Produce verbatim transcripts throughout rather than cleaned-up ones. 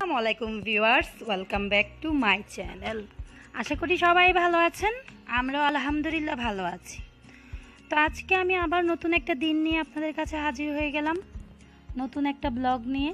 আসসালামু আলাইকুম viewers, welcome back to my channel. আশা করি সবাই ভালো আছেন, আমরাও আলহামদুলিল্লাহ ভালো আছি। তো আজকে আমি আবার নতুন একটা দিন নিয়ে আপনাদের কাছে হাজির হয়ে গেলাম, নতুন একটা ব্লগ নিয়ে।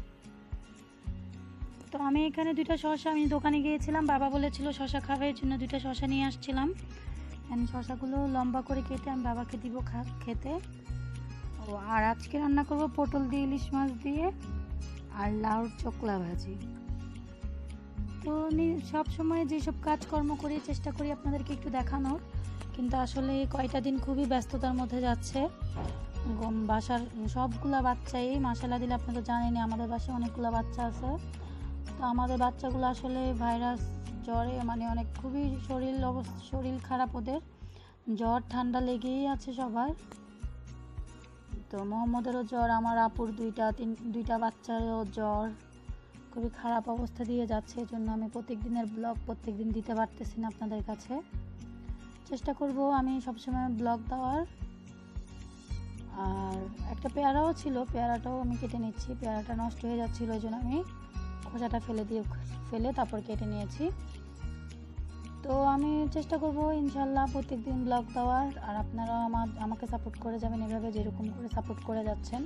তো আমি এখানে দুইটা শসা, আমি দোকানে গিয়েছিলাম, বাবা বলেছিল শসা খাবে, এর জন্য দুইটা শসা নিয়ে আসছিলাম। শসাগুলো লম্বা করে কেটে আমি বাবাকে দিব খেতে। ও আর আজকে রান্না করব পটল দিয়ে, ইলিশ মাছ দিয়ে আর লাউর চোকলা ভাজি। তো সব সময় যেসব কাজকর্ম করি চেষ্টা করি আপনাদেরকে একটু দেখানোর, কিন্তু আসলে কয়টা দিন খুবই ব্যস্ততার মধ্যে যাচ্ছে। বাসার সবগুলা বাচ্চাই মাশাআল্লাহ দিলে, আপনি তো জানেনই আমাদের বাসায় অনেকগুলো বাচ্চা আছে। তো আমাদের বাচ্চাগুলো আসলে ভাইরাস জ্বরে মানে অনেক খুবই শরীর অবস্থা শরীর খারাপ, ওদের জ্বর ঠান্ডা লেগেই আছে সবার। তো মোহাম্মদেরও জ্বর, আমার আপুর দুইটা তিন দুইটা বাচ্চারও জ্বর, খুবই খারাপ অবস্থা দিয়ে যাচ্ছে। এই জন্য আমি প্রত্যেক দিনের ব্লগ প্রত্যেক দিন দিতে পারতেছি না আপনাদের কাছে। চেষ্টা করব আমি সবসময় ব্লগ দেওয়ার। আর একটা পেয়ারাও ছিল, পেয়ারাটাও আমি কেটে নিচ্ছি, পেয়ারাটা নষ্ট হয়ে যাচ্ছিলো, ওই জন্য আমি খোসাটা ফেলে দিয়ে ফেলে তারপর কেটে নিয়েছি। তো আমি চেষ্টা করব ইনশাল্লাহ প্রত্যেক দিন ব্লগ দেওয়ার, আর আপনারা আমার আমাকে সাপোর্ট করে যাবেন এভাবে, যেরকম করে সাপোর্ট করে যাচ্ছেন।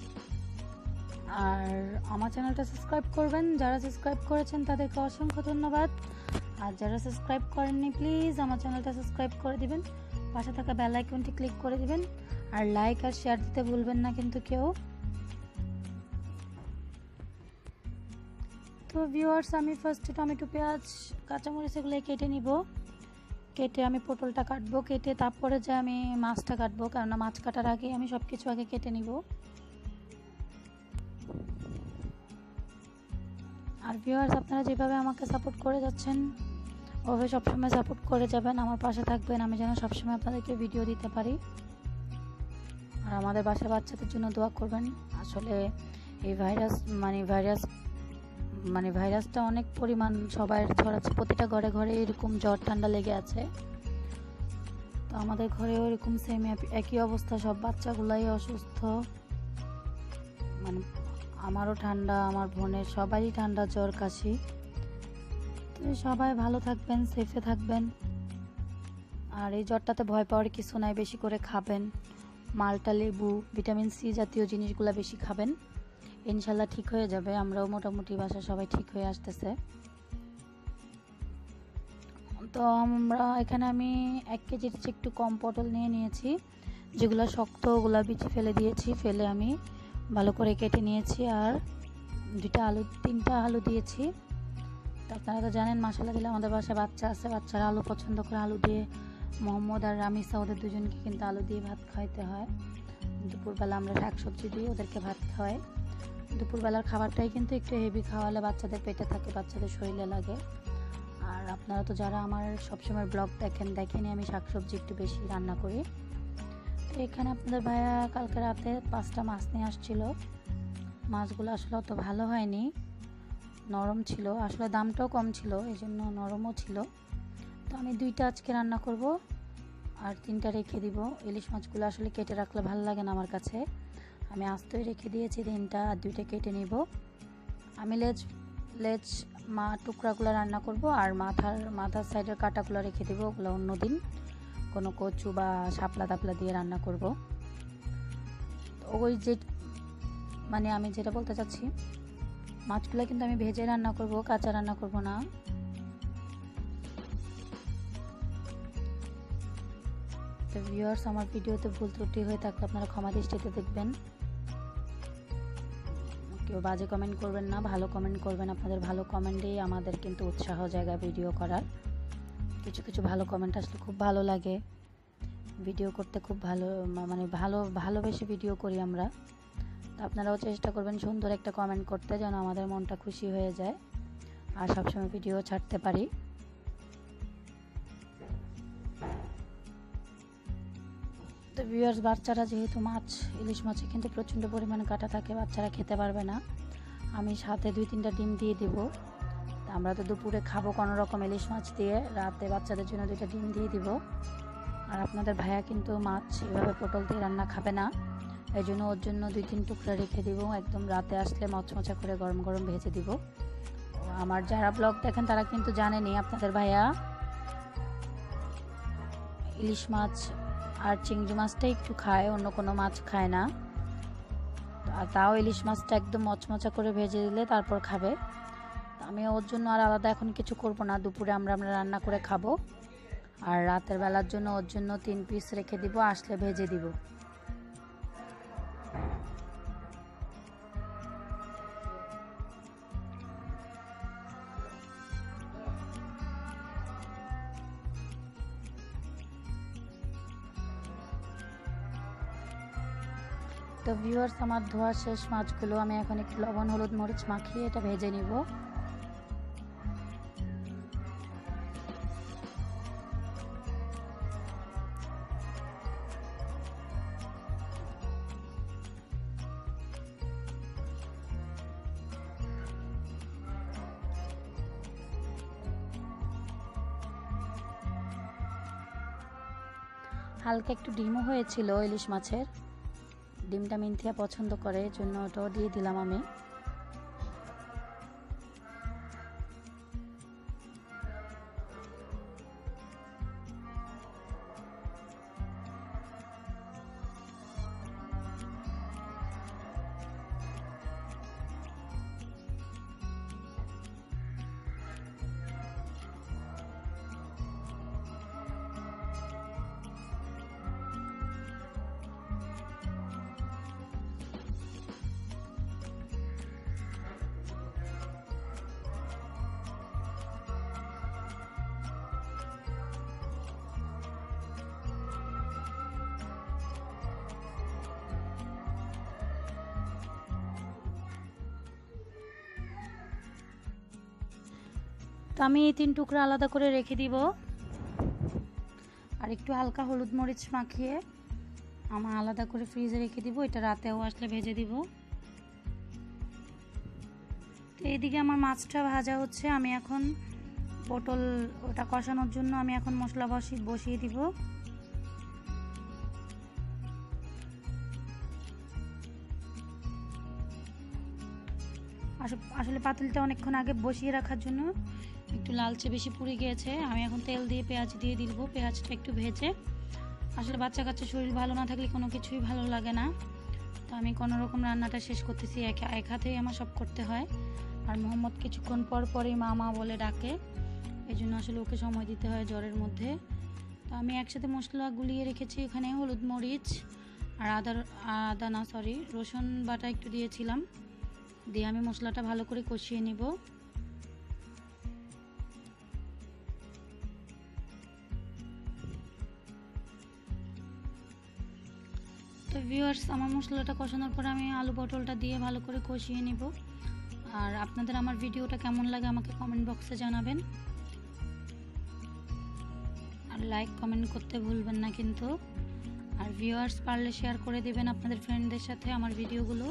আর আমার চ্যানেলটা সাবস্ক্রাইব করবেন, যারা সাবস্ক্রাইব করেছেন তাদেরকে অসংখ্য ধন্যবাদ। আর যারা সাবস্ক্রাইব করেননি প্লিজ আমার চ্যানেলটা সাবস্ক্রাইব করে দিবেন, পাশে থাকা বেল আইকনটি ক্লিক করে দিবেন, আর লাইক আর শেয়ার দিতে ভুলবেন না কিন্তু কেউ। তো ভিউয়ার্স, আমি ফার্স্টে টমেটো, পেঁয়াজ, কাঁচামরিচ এগুলো কেটে নিব। কেটে আমি পটলটা কাটবো, কেটে তারপরে যে আমি মাছটা কাটবো, কেননা মাছ কাটার আগে আমি সব কিছু আগে কেটে নিব। আর ভিউয়ার্স, আপনারা যেভাবে আমাকে সাপোর্ট করে যাচ্ছেন ওভাবে সবসময় সাপোর্ট করে যাবেন, আমার পাশে থাকবেন, আমি যেন সবসময় আপনাদেরকে ভিডিও দিতে পারি। আর আমাদের বাসার বাচ্চাদের জন্য দোয়া করবেন। আসলে এই ভাইরাস মানে ভাইরাস মানে ভাইরাসটা অনেক পরিমাণ সবাই ছড়াচ্ছে, প্রতিটা ঘরে ঘরে এরকম জ্বর ঠান্ডা লেগে আছে। তো আমাদের ঘরেও এরকম সেম একই অবস্থা, সব বাচ্চাগুলাই অসুস্থ, মানে আমারও ঠান্ডা, আমার বোনের সবারই ঠান্ডা, জ্বর, কাশি। তো সবাই ভালো থাকবেন, সেফে থাকবেন। আর এই জ্বরটাতে ভয় পাওয়ার কিছু নাই, বেশি করে খাবেন, মালটা, লেবু, ভিটামিন সি জাতীয় জিনিসগুলো বেশি খাবেন, ইনশাল্লাহ ঠিক হয়ে যাবে। আমরাও মোটামুটি বাসা সবাই ঠিক হয়ে আসতেছে। তো আমরা এখানে আমি এক কেজির চেয়ে একটু কম পটল নিয়ে নিয়েছি, যেগুলো শক্ত ওগুলা বিচি ফেলে দিয়েছি, ফেলে আমি ভালো করে কেটে নিয়েছি। আর দুইটা আলু তিনটা আলু দিয়েছি। তো আপনারা তো জানেন মাশাআল্লাহ দিলে আমাদের বাসায় বাচ্চা আছে, বাচ্চারা আলু পছন্দ করে। আলু দিয়ে মোহাম্মদ আর রামিসা ওদের দুজনকে কিন্তু আলু দিয়ে ভাত খাইতে হয়। দুপুরবেলা আমরা শাকসবজি দিয়ে ওদেরকে ভাত খাওয়াই। দুপুরবেলার খাবারটাই কিন্তু একটু হেভি খাওয়ালে বাচ্চাদের পেটে থাকে, বাচ্চাদের শরীরে লাগে। আর আপনারা তো যারা আমার সবসময় ব্লগ দেখেন দেখেনি আমি শাকসবজি একটু বেশি রান্না করি। তো এখানে আপনাদের ভাইয়া কালকে রাতে পাঁচটা মাছ নিয়ে আসছিল, মাছগুলো আসলে অত ভালো হয়নি, নরম ছিল, আসলে দামটাও কম ছিল, এই জন্য নরমও ছিল। তো আমি দুইটা আজকে রান্না করব আর তিনটা রেখে দিব। ইলিশ মাছগুলো আসলে কেটে রাখলে ভালো লাগে না আমার কাছে, আমি আস্তই রেখে দিয়েছি তিনটা, আর দুইটা কেটে নিব। আমি লেজ লেজ মা টুকরাগুলো রান্না করব, আর মাথার মাথার সাইডের কাটাগুলো রেখে দেবো, ওগুলো অন্য দিন কোনো কচু বা শাপলা তাপলা দিয়ে রান্না করব। ওই যে মানে আমি যেটা বলতে চাচ্ছি, মাছগুলো কিন্তু আমি ভেজে রান্না করব, কাঁচা রান্না করব না। তো ভিউয়ার্স, আমার ভিডিওতে ভুল ত্রুটি হয়ে থাকলে আপনারা ক্ষমা দৃষ্টিতে দেখবেন, কেউ বাজে কমেন্ট করবেন না, ভালো কমেন্ট করবেন। আপনাদের ভালো কমেন্টেই আমাদের কিন্তু উৎসাহ জায়গা ভিডিও করার। কিছু কিছু ভালো কমেন্ট আসলে খুব ভালো লাগে, ভিডিও করতে খুব ভালো, মানে ভালো ভালোবেসে ভিডিও করি আমরা। তো আপনারাও চেষ্টা করবেন সুন্দর একটা কমেন্ট করতে, যেন আমাদের মনটা খুশি হয়ে যায় আর সবসময় ভিডিও ছাড়তে পারি। তো ভিউয়ার্স, বাচ্চারা যেহেতু মাছ, ইলিশ মাছে কিন্তু প্রচণ্ড পরিমাণে কাটা থাকে, বাচ্চারা খেতে পারবে না। আমি সাথে দুই তিনটা ডিম দিয়ে দিব। আমরা তো দুপুরে খাবো কোনো রকম ইলিশ মাছ দিয়ে, রাতে বাচ্চাদের জন্য দুইটা ডিম দিয়ে দিব। আর আপনাদের ভাইয়া কিন্তু মাছ এভাবে পটল দিয়ে রান্না খাবে না, এই জন্য ওর জন্য দুই তিন টুকরা রেখে দিব, একদম রাতে আসলে মচমচা করে গরম গরম ভেজে দিব। আমার যারা ব্লগ দেখেন তারা কিন্তু জানেনই আপনাদের ভাইয়া ইলিশ মাছ আর চিংড়ি মাছটা একটু খায়, অন্য কোনো মাছ খায় না। তাও ইলিশ মাছটা একদম মচমচা করে ভেজে দিলে তারপর খাবে। আমি ওর জন্য আর আলাদা এখন কিছু করব না, দুপুরে আমরা আমরা রান্না করে খাবো। আর রাতের বেলার জন্য ওর জন্য তিন পিস রেখে দিব, আসলে ভেজে দিব। তো ভিউয়ার্স, আমার ধোয়া শেষ মাছগুলো আমি এখন একটু লবণ হলুদ মরিচ মাখিয়ে এটা ভেজে নিব। হালকা একটু ডিমও হয়েছিল ইলিশ মাছের, ডিমটা মিন্থিয়া পছন্দ করে, এর জন্য ওটাও দিয়ে দিলাম আমি। তো আমি এই তিন টুকরা আলাদা করে রেখে দিব, আর একটু হালকা হলুদ মরিচ মাখিয়ে আমার আলাদা করে ফ্রিজে রেখে দিব, এটা রাতেও আসলে ভেজে দিব। তো এইদিকে আমার মাছটা ভাজা হচ্ছে, আমি এখন পটল ওটা কষানোর জন্য আমি এখন মশলা বসিয়ে বসিয়ে দিব। আসলে পাতিলটা অনেকক্ষণ আগে বসিয়ে রাখার জন্য একটু লালচে বেশি পুড়ে গিয়েছে। আমি এখন তেল দিয়ে পেঁয়াজ দিয়ে দিব, পেঁয়াজটা একটু ভেজে, আসলে বাচ্চা কাচ্চা শরীর ভালো না থাকলে কোনো কিছুই ভালো লাগে না। তো আমি কোনো রকম রান্নাটা শেষ করতেছি, এক এক হাতেই আমার সব করতে হয়। আর মোহাম্মদ কিছুক্ষণ পর পরই মা মা বলে ডাকে, এই জন্য আসলে ওকে সময় দিতে হয় জ্বরের মধ্যে। তো আমি একসাথে মশলা গুলিয়ে রেখেছি, এখানে হলুদ মরিচ আর আদা আদা না সরি রসুন বাটা একটু দিয়েছিলাম, দিয়ে আমি মশলাটা ভালো করে কষিয়ে নিব। তো ভিউয়ার্স, আমার মশলাটা কষানোর পর আমি আলু পটলটা দিয়ে ভালো করে কষিয়ে নিব। আর আপনাদের আমার ভিডিওটা কেমন লাগে আমাকে কমেন্ট বক্সে জানাবেন, আর লাইক কমেন্ট করতে ভুলবেন না কিন্তু। আর ভিউয়ার্স পারলে শেয়ার করে দেবেন আপনাদের ফ্রেন্ডদের সাথে আমার ভিডিওগুলো।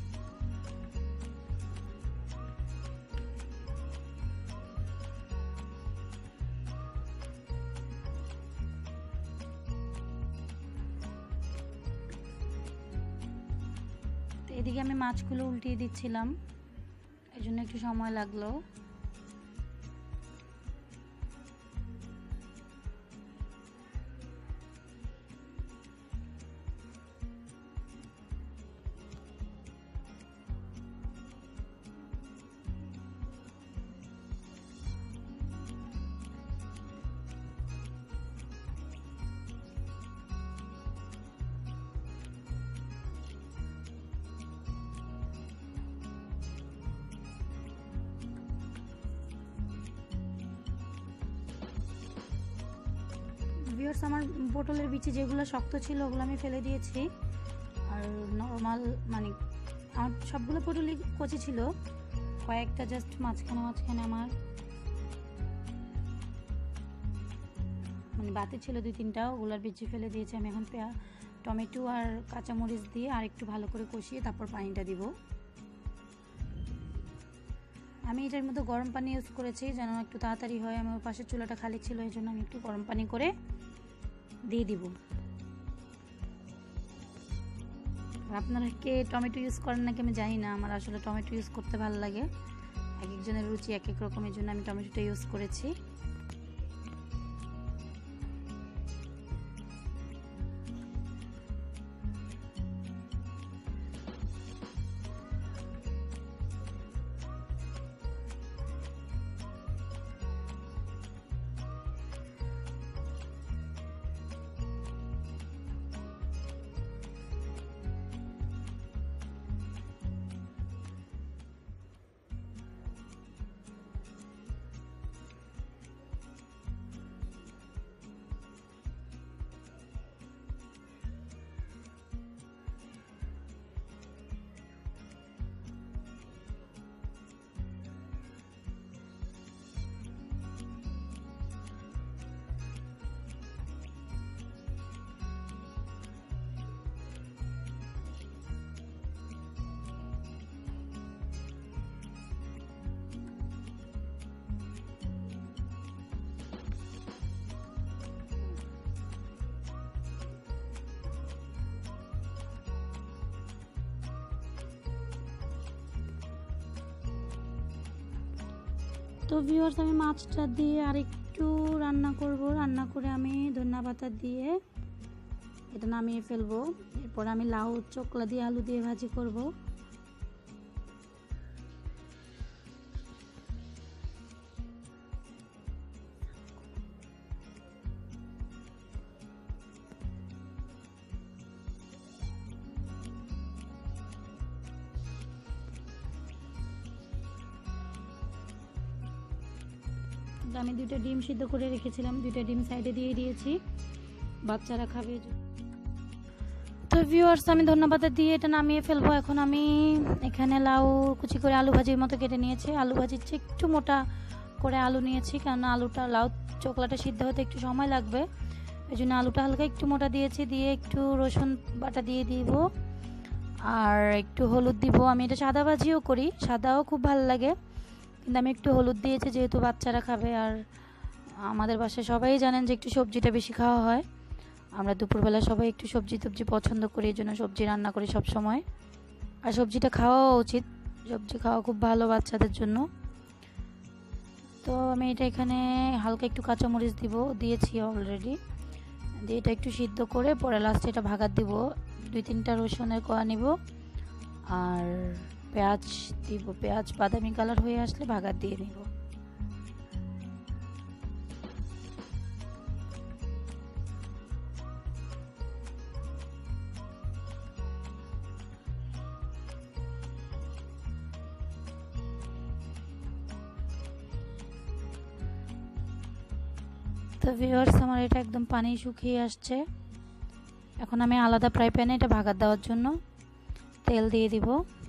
এদিকে আমি মাছগুলো উল্টিয়ে দিচ্ছিলাম, এই জন্য একটু সময় লাগলো। ভিউয়ার্স, আমার পটলের বিচি যেগুলো শক্ত ছিল ওগুলো আমি ফেলে দিয়েছি, আর নর্মাল মানে আমার সবগুলো পটলই কচি ছিল, কয়েকটা জাস্ট মাঝখানে মাঝখানে আমার মানে বাতি ছিল দুই তিনটা, ওগুলোর বিচি ফেলে দিয়েছি। আমি এখন পেঁয়াজ টমেটো আর কাঁচামরিচ দিয়ে আর একটু ভালো করে কষিয়ে তারপর পানিটা দিব। আমি এটার মধ্যে গরম পানি ইউজ করেছি যেন একটু তাড়াতাড়ি হয়, আমার পাশের চুলাটা খালি ছিল এই জন্য আমি একটু গরম পানি করে দিয়ে দিব। আপনারা কে টমেটো ইউজ করেন নাকি আমি জানি না, আমার আসলে টমেটো ইউজ করতে ভালো লাগে, এক একজনের রুচি এক এক রকমের জন্য আমি টমেটোটা ইউজ করেছি। তো ভিউয়ার্স, আমি মাছটা দিয়ে আরেকটু রান্না করব। রান্না করে আমি ধনিয়া পাতা দিয়ে এটা নামিয়ে ফেলবো। এরপর আমি লাউ চোকলা দিয়ে আলু দিয়ে ভাজি করব। আমি দুইটা ডিম সিদ্ধ করে রেখেছিলাম, দুইটা ডিম সাইডে দিয়ে দিয়েছি, বাচ্চারা খাবে। তো ভিউয়ার্স, আমি ধন্যবাদ দিয়ে এটা নামিয়ে ফেলবো। এখন আমি এখানে লাউ কুচি করে আলু ভাজির মতো কেটে নিয়েছি। আলু ভাজির চেয়ে একটু মোটা করে আলু নিয়েছি, কারণ আলুটা লাউ চোকলাটা সিদ্ধ হতে একটু সময় লাগবে, এই জন্য আলুটা হালকা একটু মোটা দিয়েছি। দিয়ে একটু রসুন বাটা দিয়ে দিব আর একটু হলুদ দিব। আমি এটা সাদা ভাজিও করি, সাদাও খুব ভালো লাগে, কিন্তু আমি একটু হলুদ দিয়েছি যেহেতু বাচ্চারা খাবে। আর আমাদের বাসায় সবাই জানেন যে একটু সবজিটা বেশি খাওয়া হয়, আমরা দুপুরবেলা সবাই একটু সবজি টবজি পছন্দ করি, এই জন্য সবজি রান্না করি সব সময়। আর সবজিটা খাওয়াও উচিত, সবজি খাওয়া খুব ভালো বাচ্চাদের জন্য। তো আমি এটা এখানে হালকা একটু কাঁচামরিচ দিব, দিয়েছি অলরেডি, দিয়ে এটা একটু সিদ্ধ করে পরে লাস্টে এটা ভাগাত দিব। দুই তিনটা রসুনের কোয়া নিব আর পেঁয়াজ দিব। পেঁয়াজ বাদামি কালার হয়ে আসলে ভাগাত দিয়ে নিব। তো ভিউয়ার্স, আমার এটা একদম পানি শুকিয়ে আসছে। এখন আমি আলাদা ফ্রাই প্যানে এটা ভাগাত দেওয়ার জন্য তেল দিয়ে দিব।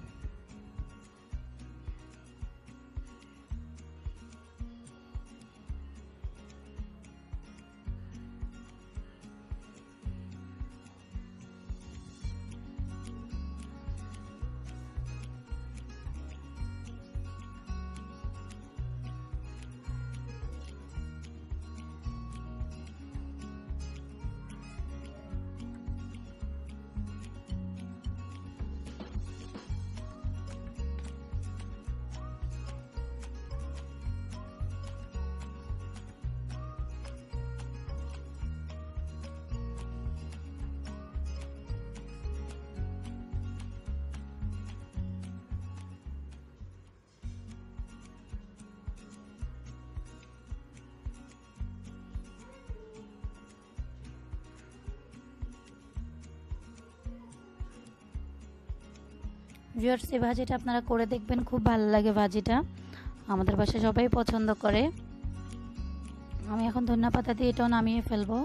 ভিউয়ার্স, এই ভাজিটা আপনারা করে দেখবেন, খুব ভালো লাগে ভাজিটা, আমাদের বাসায় সবাই পছন্দ করে। আমি এখন ধনিয়া পাতা দিয়ে এটাও নামিয়ে ফেলবো।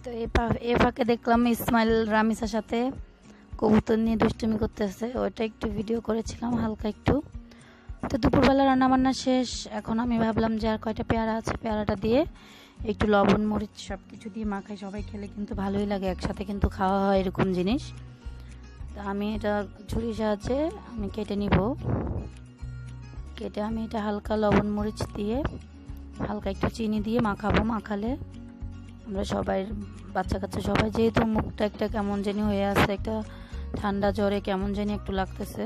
তো এই এ ফাঁকে দেখলাম ইসমাইল রামিসার সাথে কবুতর নিয়ে দুষ্টুমি করতেছে, ওইটা একটু ভিডিও করেছিলাম হালকা একটু। তো দুপুরবেলা রান্নাবান্না শেষ, এখন আমি ভাবলাম যে আর কয়টা পেয়ারা আছে, পেয়ারাটা দিয়ে একটু লবণ মরিচ সব কিছু দিয়ে মাখাই, সবাই খেলে কিন্তু ভালোই লাগে, একসাথে কিন্তু খাওয়া হয় এরকম জিনিস। তো আমি এটা ছুরির সাহায্যে আমি কেটে নিব, কেটে আমি এটা হালকা লবণ মরিচ দিয়ে হালকা একটু চিনি দিয়ে মাখাবো। মাখালে আমরা সবাই বাচ্চা কাচ্চা সবাই, যেহেতু মুখটা একটা কেমন জানি হয়ে আছে, একটা ঠান্ডা জ্বরে কেমন জানি একটু লাগতেছে,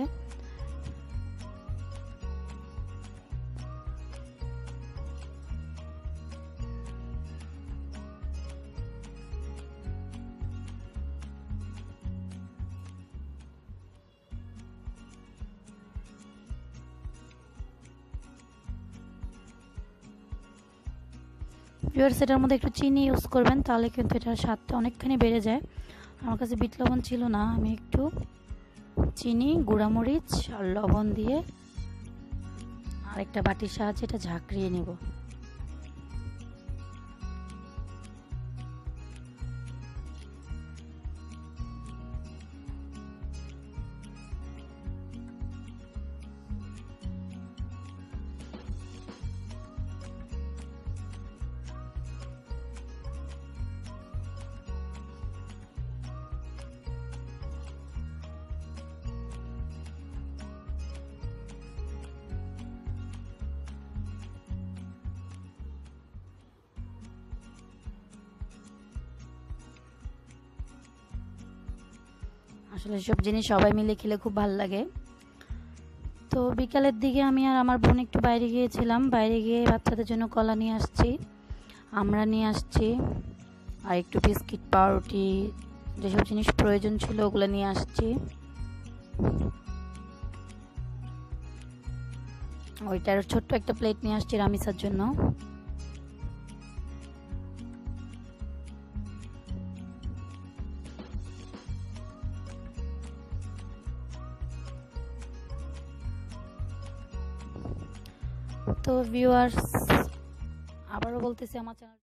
ভিউয়ার্স এটার মধ্যে একটু চিনি ইউজ করবেন, তাহলে কিন্তু এটার স্বাদটা অনেকখানি বেড়ে যায়। আমার কাছে বিট লবণ ছিল না, আমি একটু চিনি গুঁড়ামরিচ আর লবণ দিয়ে আরেকটা বাটির সাহায্যে এটা ঝাঁকড়িয়ে নেব। আসলে সব জিনিস সবাই মিলে খেলে খুব ভালো লাগে। তো বিকালের দিকে আমি আর আমার বোন একটু বাইরে গিয়েছিলাম, বাইরে গিয়ে বাচ্চাদের জন্য কলা নিয়ে আসছি, আমরা নিয়ে আসছি, আর একটু বিস্কিট পাউরুটি যেসব জিনিস প্রয়োজন ছিল ওগুলো নিয়ে আসছি। ওইটার ছোট্ট একটা প্লেট নিয়ে আসছি রামিসার জন্য। তো ভিউয়ার্স আবারও বলতেছি, আমার চ্যানেল